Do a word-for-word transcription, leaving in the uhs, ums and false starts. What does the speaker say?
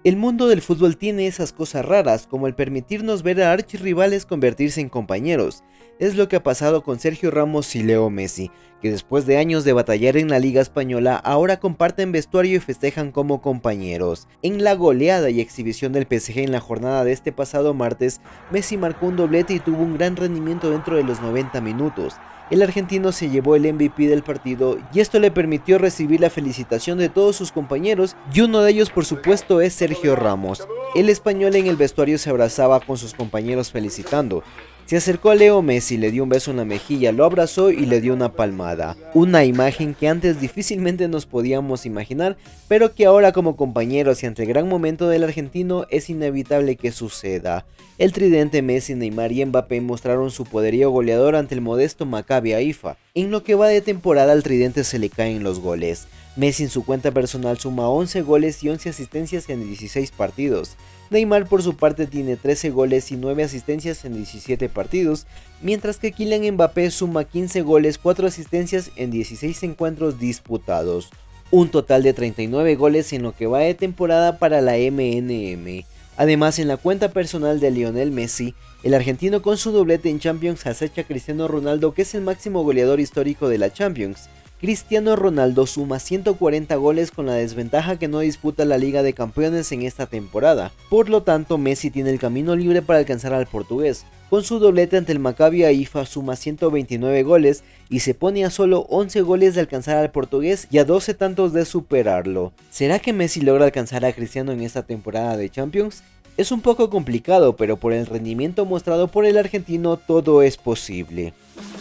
El mundo del fútbol tiene esas cosas raras, como el permitirnos ver a archirrivales convertirse en compañeros. Es lo que ha pasado con Sergio Ramos y Leo Messi, que después de años de batallar en la Liga Española, ahora comparten vestuario y festejan como compañeros. En la goleada y exhibición del P S G en la jornada de este pasado martes, Messi marcó un doblete y tuvo un gran rendimiento dentro de los noventa minutos. El argentino se llevó el M V P del partido y esto le permitió recibir la felicitación de todos sus compañeros, y uno de ellos por supuesto es Sergio Ramos. El español en el vestuario se abrazaba con sus compañeros felicitando. Se acercó a Leo Messi, le dio un beso en la mejilla, lo abrazó y le dio una palmada. Una imagen que antes difícilmente nos podíamos imaginar, pero que ahora como compañeros y ante el gran momento del argentino es inevitable que suceda. El tridente Messi, Neymar y Mbappé mostraron su poderío goleador ante el modesto Maccabi Haifa. En lo que va de temporada al tridente se le caen los goles. Messi en su cuenta personal suma once goles y once asistencias en dieciséis partidos. Neymar por su parte tiene trece goles y nueve asistencias en diecisiete partidos, mientras que Kylian Mbappé suma quince goles, cuatro asistencias en dieciséis encuentros disputados. Un total de treinta y nueve goles en lo que va de temporada para la M N M. Además, en la cuenta personal de Lionel Messi, el argentino con su doblete en Champions acecha a Cristiano Ronaldo, que es el máximo goleador histórico de la Champions. Cristiano Ronaldo suma ciento cuarenta goles con la desventaja que no disputa la Liga de Campeones en esta temporada. Por lo tanto, Messi tiene el camino libre para alcanzar al portugués. Con su doblete ante el Maccabi Haifa suma ciento veintinueve goles y se pone a solo once goles de alcanzar al portugués y a doce tantos de superarlo. ¿Será que Messi logra alcanzar a Cristiano en esta temporada de Champions? Es un poco complicado, pero por el rendimiento mostrado por el argentino todo es posible.